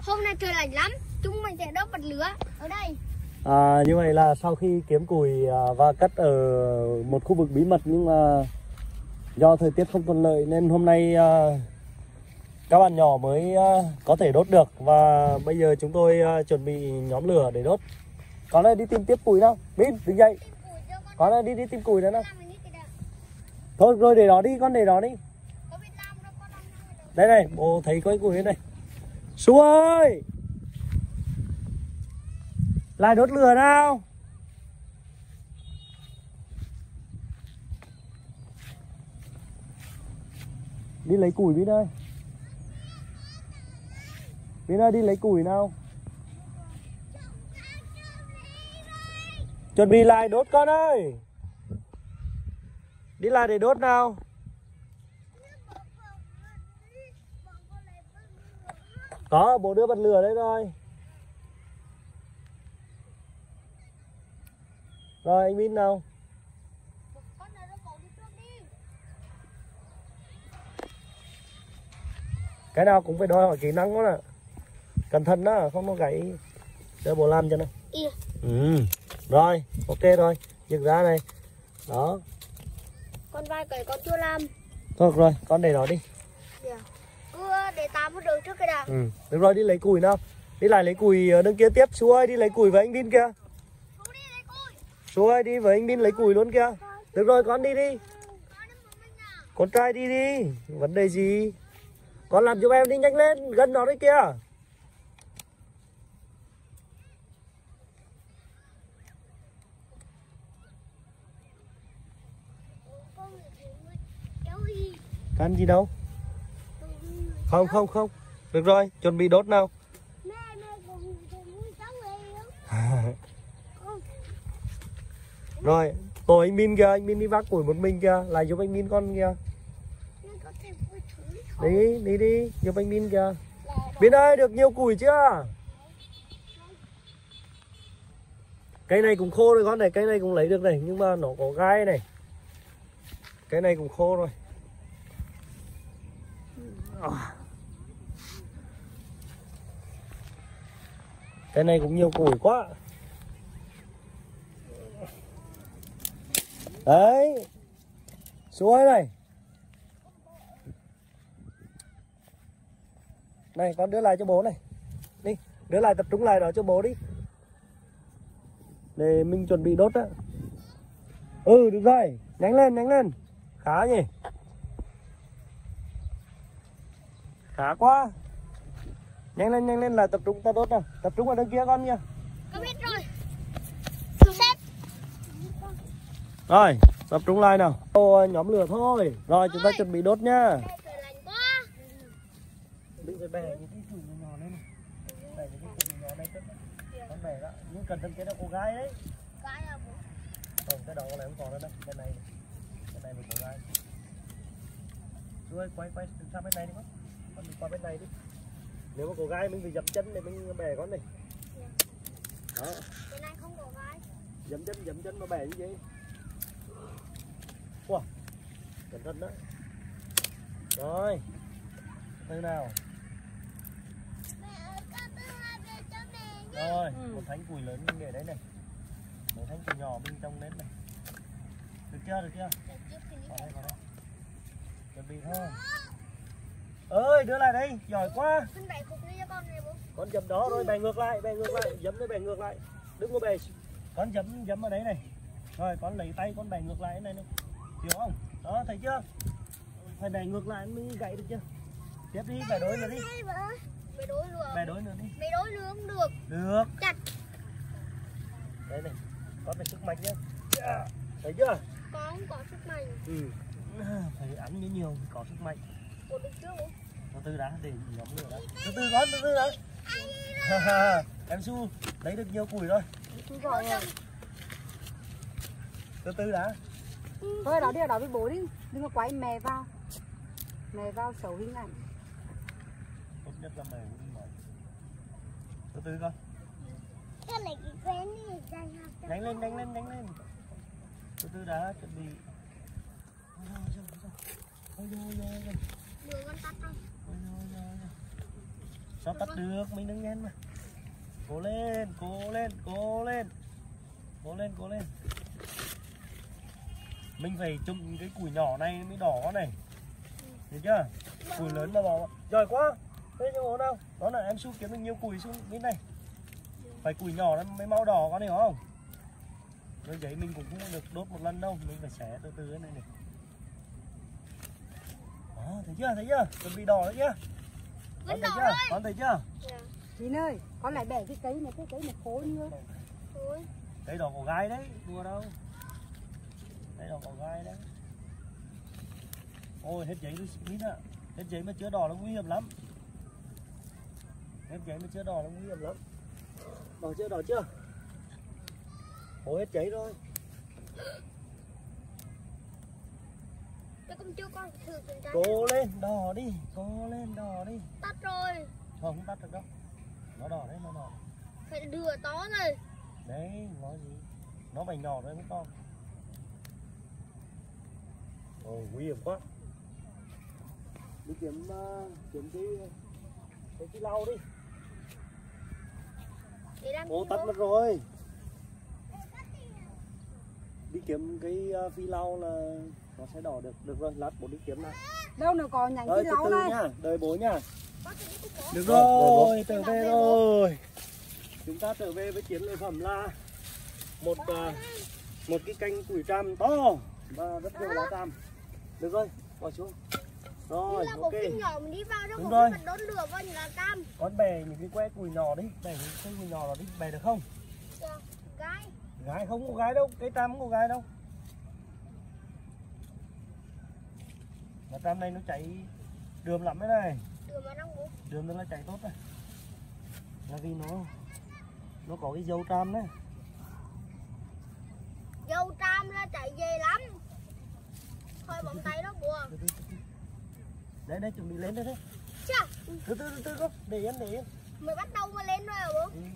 Hôm nay trời lạnh lắm, chúng mình sẽ đốt bật lửa ở đây. Như vậy là sau khi kiếm củi và cất ở một khu vực bí mật, nhưng mà do thời tiết không thuận lợi nên hôm nay các bạn nhỏ mới có thể đốt được. Và bây giờ chúng tôi chuẩn bị nhóm lửa để đốt. Con ơi, đi tìm tiếp củi nào. Bin, đứng dậy. Con ơi, đi tìm củi nữa nào. Thôi rồi để đó đi, con để đó đi. Đây này, bố thấy có cái củi này. Su ơi, lại đốt lửa nào. Đi lấy củi Bin ơi. Bin ơi, đi lấy củi nào. Chuẩn bị lại đốt con ơi. Đi lại để đốt nào. Có, bố đưa bật lửa đấy rồi. Rồi anh Bin nào. Cái nào cũng phải đòi hỏi kỹ năng đó nè. Cẩn thận đó, không nó gãy. Để bố làm cho nó. Rồi, ok rồi. Dựng ra này. Đó. Con vai cởi con chưa làm. Thôi rồi, con để đó đi. Cứ để tạm một đường trước cái đã. Được rồi, đi lấy củi nào. Đi lại lấy củi ở đằng kia tiếp. Su ơi, đi lấy củi với anh Bin kìa. Su ơi, đi với anh Bin lấy củi luôn kìa. Được rồi, con đi đi. Con trai đi đi. Vấn đề gì? Con làm giúp em đi, nhanh lên. Gần nó đấy kìa. Can gì đâu. Không. Được rồi, chuẩn bị đốt nào. Rồi, tổ anh Bin kìa, anh Bin đi vác củi một mình kìa, lại giúp anh Bin con kìa. Đi, giúp anh Bin kìa. Bin ơi, được nhiều củi chưa? Cây này cũng khô rồi con này, cây này cũng lấy được này, nhưng mà nó có gai này. Cái này cũng khô rồi. Cái này cũng nhiều củi quá. Đấy. Xuống này. Này, con đưa lại cho bố này. Đi, đưa lại, tập trung lại đó cho bố đi. Để mình chuẩn bị đốt á. Được rồi, nhanh lên. Khá nhỉ. Khá quá. Nhanh lên là tập trung ta đốt nào. Tập trung ở đằng kia con nha. Con biết rồi. Rồi, tập trung lại nào. Nhóm lửa thôi. Rồi, chúng ta chuẩn bị đốt nhá. Đừng phải bè những cái củi nhỏ lên này. Bè những cái củi nhỏ đây. Con bè đó. Nhưng cần thân cái đó cô gái đấy. Gái à bố? Không, cái đầu này không còn nữa đâu. Cái này là cô gái. Rồi, quay sang bên này đi con. Con đi qua bên này đi. Nếu mà có gai mình phải dẫm chân để mình bẻ con này. Đó. Cái này không có gai. Dẫm chân mà bẻ như vậy. Wow. Cẩn thận đó. Rồi. Từ nào. Rồi, một thanh củi lớn mình để đấy này. Một thanh củi nhỏ mình trông đến này. Được chưa? Vào đây. Chuẩn bị thôi. Ơi, đưa lại đây, giỏi quá. Con dẫm đó rồi, bẻ ngược lại, dẫm nó bẻ ngược lại. Đừng có bẻ. Con dẫm ở đấy này. Rồi, con lấy tay con bẻ ngược lại này này. Hiểu không? Đó, thấy chưa? Phải bẻ ngược lại mới gãy được chưa? Tiếp đi, bẻ đối nữa đi. Bẻ đối nữa đi. Bẻ đối nữa không được. Được. Chặt. Đây này, con phải sức mạnh nhá. Thấy chưa? Con không có sức mạnh. Phải ăn nhiều thì có sức mạnh. Ủa, được chưa bố? Từ từ đã, để nhóm lửa đã. Từ từ đã. Em Su lấy được nhiều củi rồi. Từ từ đã. Thôi đó đi, ở đó với bố đi. Đừng có quay mẹ vào. Mẹ vào xấu hình ảnh. Tốt nhất là mẹ cũng mở. Từ từ con. Con lấy cái quen đi. Nhanh lên. Từ từ đã, chuẩn bị. Ôi. Đường con tắt không? Sao tắt được, mình đứng nhanh mà. Cố lên, cố lên, cố lên. Cố lên, cố lên. Mình phải trồng cái củi nhỏ này mới đỏ này. Được chưa? Củi lớn mà bỏ. Giỏi quá. Thế nhưng mà đâu? Đó là em Su kiếm được nhiều củi xuống bên này. Phải củi nhỏ nó mới mau đỏ, con này hiểu không? Rồi giấy mình cũng không được đốt một lần đâu, mình phải xẻ từ từ thế này này. Đó, thấy chưa? Thấy chưa? Chuẩn bị đỏ đấy nhá. Con thấy chưa? Con thấy chưa? Chín ơi, con lại bẻ cái cây này khối nữa. Cây đỏ có gai đấy, đùa đâu. Cây đỏ có gai đấy. Ôi hết giấy đi ạ. Hết giấy mà chưa đỏ nó nguy hiểm lắm. Hết giấy mà chưa đỏ nó nguy hiểm lắm. Đỏ chưa, đỏ chưa? Bố hết giấy rồi. Tôi cũng chưa con thử kiểm tra. Cố lên, đỏ đi, cố lên, đỏ đi. Tắt rồi. Không tắt được đâu. Nó đỏ đấy, nó đỏ. Phải đưa to rồi. Đấy, nó gì? Nó phải nhỏ thôi, không to. Ôi, nguy hiểm quá. Đi kiếm cái lau đi. Ô, tắt mất rồi. Đi kiếm cái phi lau là nó sẽ đỏ được. Được rồi, lát bố đi kiếm nào. Đâu nào có nhánh cái láu này. Nhá, đợi bố nhá. Được rồi, trở về rồi. Chúng ta trở về với chiến lợi phẩm là một cái canh củi tràm to và rất nhiều lá tràm. Được rồi, bỏ xuống. Rồi, ok. Nhỏ mình đi vào đó. Đúng rồi. Đốt lửa vào những lá cam. Con bè những cái que củi nhỏ đi, bè những cái củi nhỏ đó đi, bè được không? Gái. Gái không có gái đâu, cái tràm không có gái đâu. Mà tràm này nó cháy đường lắm đấy này. Đường mà nóng bụng. Đường nó là cháy tốt này. Là vì nó có cái dầu tràm đấy. Dầu tràm là chạy về lắm. Thôi bóng tay đó bùa. Đấy, đây chuẩn bị lên đây đấy. Chà. Từ từ con, để yên. Mới bắt đầu mà lên rồi hả bố? Ừ.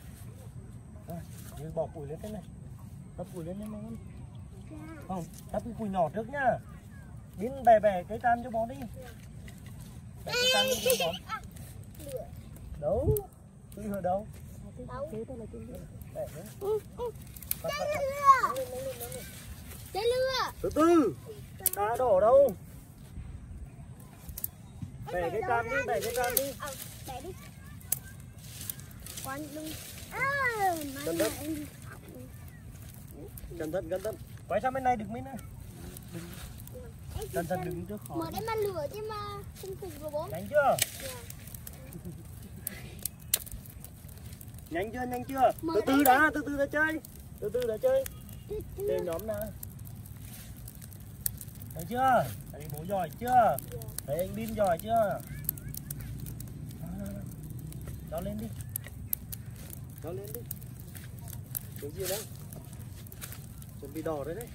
Rồi, bỏ củi lên thế này. Tấp củi lên em con. Không, tấp cái củi nhỏ trước nhá. Biến bè cái tràm cho bó đi. Bè cái tràm cho bó. Đâu? Tôi ở đâu? Đâu? Bè đấy. Cháy lửa. Từ từ. Đá đổ đâu? Bè cái tràm đi, bè cái tràm đi. Bẻ đi. Quan đừng. Cẩn thận. Quay sang bên này đừng bên này. Cẩn thận đừng trước khỏi. Mở đây mà lửa chứ mà không thịt vào bố. Nhanh chưa? Nhanh chưa? Từ từ đã chơi. Từ từ đã chơi. Để nhóm nào. Thấy chưa? Thấy bố giỏi chưa? Thấy anh Bin giỏi chưa? Cho lên đi. Cái gì đấy? Chuẩn bị đỏ đấy đấy.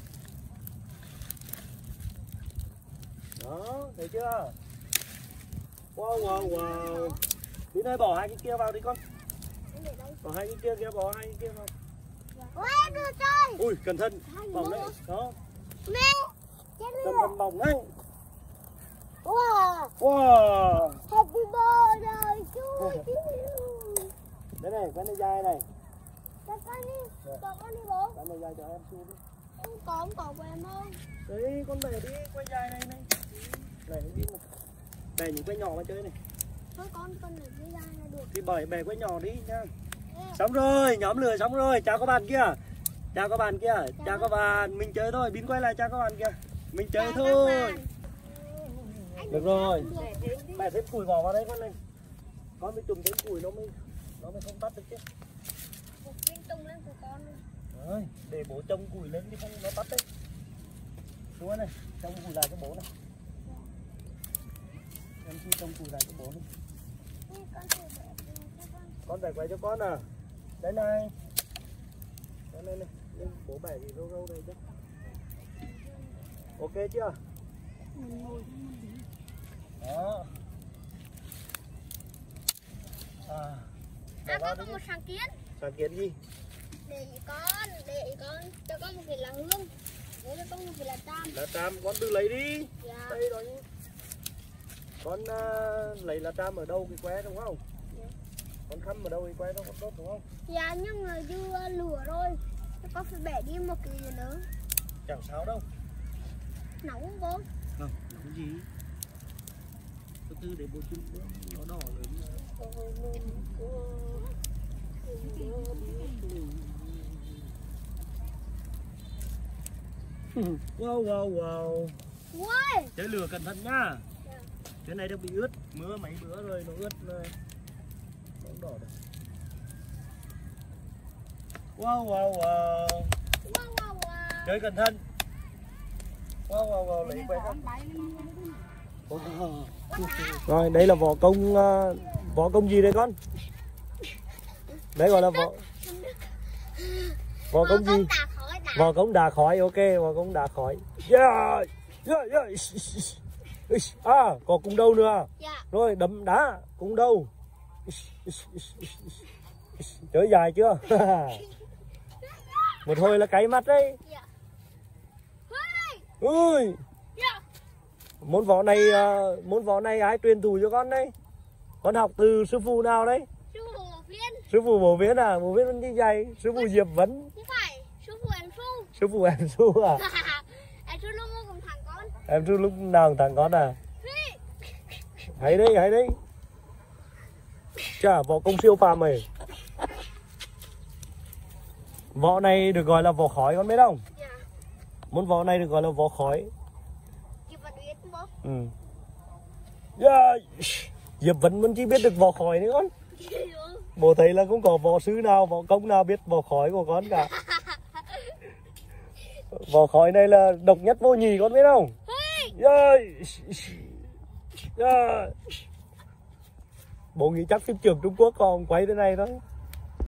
Đó, thấy chưa? Wow. Đi nơi bỏ hai cái kia vào đi con. Bỏ hai cái kia bỏ hai cái kia vào. Ôi, đưa chơi. Ui, cẩn thận. Bỏng đấy. Đó. Mẹ. Cẩn thận bỏng đấy. Wow. Happy birthday to you. Đây này, cái này dài này. Cho con đi bố. Cái này dài cho em Su đi. Không còn của em ơi. Đấy, con bẻ đi, quay dài này này. Này, đi một. Bẻ những quay nhỏ mà chơi này. Thôi con này đi ra là được. Thì bẻ quay nhỏ đi nha. Xong rồi, nhóm lửa xong rồi. Chào các bạn kia. Chào các bạn. Mình chơi thôi, Bin quay lại chào các bạn kia. Mình chơi thôi. Được rồi. Bẻ thêm củi bỏ vào đây con này. Con mới trùng thêm củi nó mới không tắt được chứ. Một viên tung lên của con luôn. Rồi, để bố trông củi lên đi không nó tắt đấy. Đúng không này, trông củi lại cho bố này. Em xin trông củi lại cho bố đi. Con bẻ quay cho con à. Đây này. Đây này. Lên bố bẻ gì râu đây chứ. Ok chưa? Đó. Con có một sáng kiến. Sáng kiến gì? Để con cho con một cái lá hương. Để cho con một cái lá tràm. Lá tràm con tự lấy đi. Dạ. Đây đó. Con lấy lá trăm ở đâu cái que đúng không? Con khăm ở đâu cái que nó có tốt đúng không? Dạ nhưng mà dưa lửa rồi. Có phải bẻ đi một cái gì nữa. Chẳng sao đâu. Nóng không bố? Không, nóng gì. Từ từ để bố chưng nó đỏ lên. Wow. Ui. Chơi lửa cẩn thận nhá. Cái này đang bị ướt, mưa mấy bữa rồi nó ướt rồi. Nó đỏ rồi. Wow. Chơi cẩn thận. Wow, lấy que không? Rồi, đây là vỏ công gì đây con? Đấy gọi là vỏ công gì? Vỏ công đá khói, ok, vỏ công đá khói. Yeah. À, có cung đâu nữa. Rồi, đấm đá, cung đâu. Chơi dài chưa? Một hồi là cay mắt đấy. Ui. Môn võ này ai truyền thụ cho con đấy? Con học từ sư phụ nào đấy? Sư phụ Bổ Viễn à? Bổ Viễn đi dạy. Sư phụ Diệp Vấn. Không phải, sư phụ em Su. Sư phụ em Su à? Em Su lúc nào cũng thằng con. Em Su lúc nào cũng thằng con à? Hay đấy. Chà, võ công siêu phàm này. Võ này được gọi là võ khói con biết không? Dạ. Môn võ này được gọi là võ khói. Diệp Vấn biết bố. Ừ. Yeah. Diệp Vấn vẫn chỉ biết được võ khói nữa con. Bố thấy là cũng có võ sư nào, võ công nào biết võ khói của con cả. Võ khói này là độc nhất vô nhị con biết không? Yeah. Bố nghĩ chắc phim trưởng Trung Quốc còn quay thế này thôi.